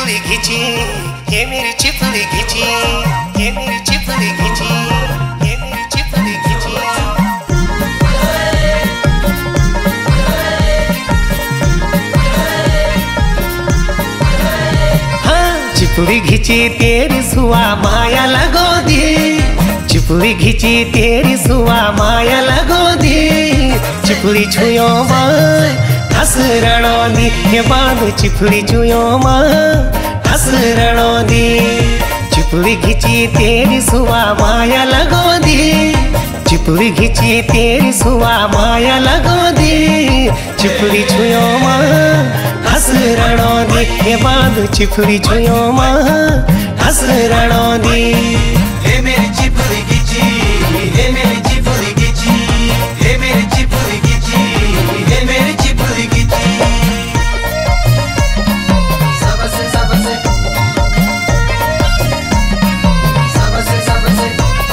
चिपली घिची, ये मेरी चिपली घिची, ये मेरी चिपली घिची, ये मेरी चिपली घिची। हाँ चिपली घिची तेरी सुआ माया लगो दी, चिपली घिची तेरी सुआ माया लगो दी, चिपली छुयो मां हस रणो दी, ये बांध चिपली छुयो मां हस रणो दी, चिपली घिची तेरी सुआ माया लगो दी, चिपली घिची तेरी सुआ माया लगो दी, चिपली छुयो मां हस रणो दी, ये बांध चिपली छुयो मां हस रणो दी। हे मेरी चिपली घिची, हे मेरी चिपली घिची, हे मेरी चिपली घिची, हे मेरी चिपली घिची। सबसे सबसे सबसे सबसे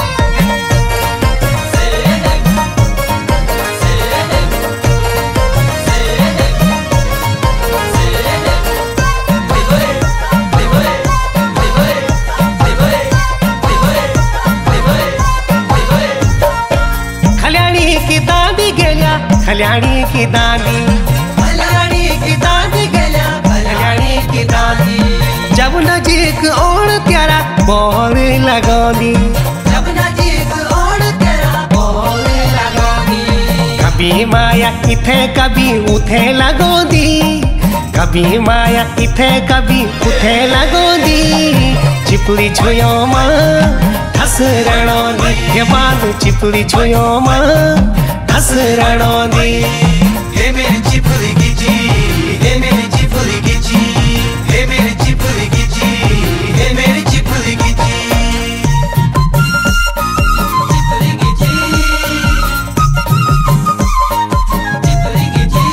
खल्याणी की दादी, खल्याणी की दादी गया, खल्याणी की दादी। जब नजीक और तेरा बोल लगो दी, जब नजीक और तेरा बोल लगो दी। कभी माया इथे कभी उथे लगो दी, कभी माया इथे कभी उथे लगो दी, चिपली छुयो मां हस रणो दी, ये बांध चिपली छुयो मां हस रणो दी। हे मेरी चिपली घिची, हे मेरी चिपली घिची, हे मेरी चिपली घिची, हे मेरी चिपली घिची। चिपली घिची, चिपली घिची।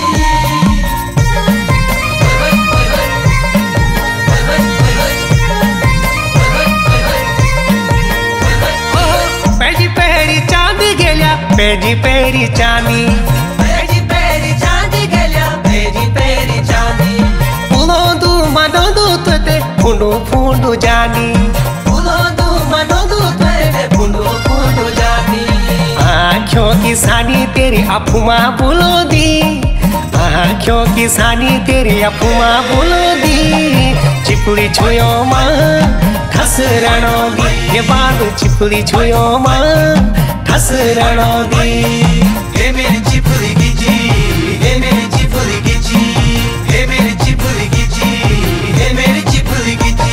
पैजी पैरी चांदी गेल्या, पैजी पैरी चांदी, पैजी पैरी चांदी गेल्या, पैजी पैरी चांदी। फुलोदू मनोदू तुते फुंडू फुंडू जानी, फुलोदू मनोदू तुते फुंडू फुंडू जानी। आँखों की सानी तेरी अफुमा बोलो दी, आँखों की सानी तेरी अफुमा बोलो दी, चिपली छुयो मां हस रणो दी, ये बांध चिपली छुयो मां हस रणो दी। हे मेरी चिपली घिची, हे मेरी चिपली घिची, हे मेरी चिपली घिची, हे मेरी चिपली घिची।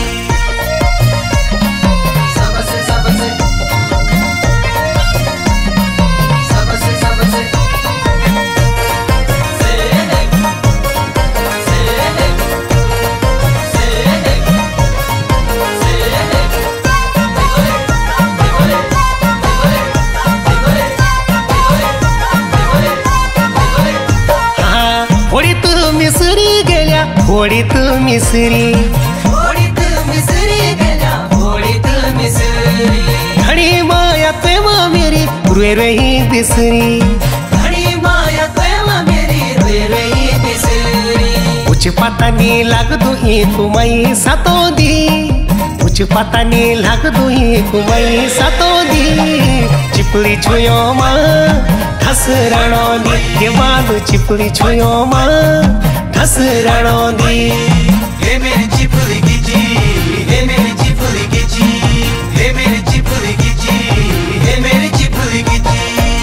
सबसे सबसे सबसे सबसे फोडीत मिसरी, फोडीत मिसरी गेल्या, फोडीत मिसरी। घडी माया तेवा मेरी रुए रही बिसरी, घडी माया तेवा मेरी रुए रही बिसरी। कुछ पता नहीं लग दू ही कुमई सतो दी, कुछ पता नहीं लग दू ही कुमई सतो दी, चिपली छुयो मां हस रणो दी, ये बांध चिपली छुयो मां हस रणो दी। हे मेरी चिपली घिची, हे मेरी चिपली घिची, हे मेरी चिपली घिची, हे मेरी चिपली घिची।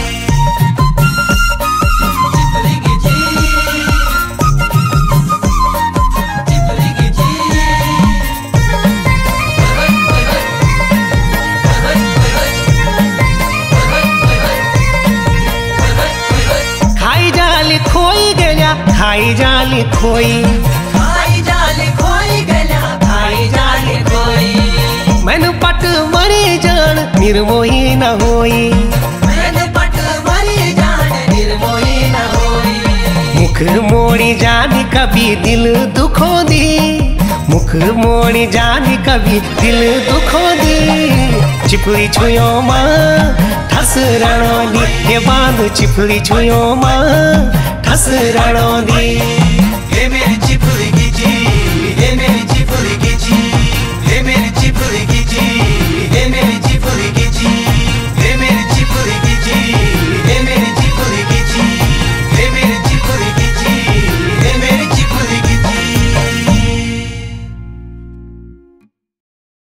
चिपली घिची, चिपली घिची। खाई जाली खोई गेल्या, खाई जाली खोई, खाई जाली खोई गेल्या, खाई जाली खोई। मैंने पट मरी जान निर्मोही न होई, मैंने पट मरी जान निर्मोही न होई। मुख मोड़ी जानी कभी दिल दुखो दी, मुख मोड़ी जानी कभी दिल दुखो दी, चिपली छुयो मां ठस रणो दी, ये बांध चिपली छुयो मां ठस रणो दी।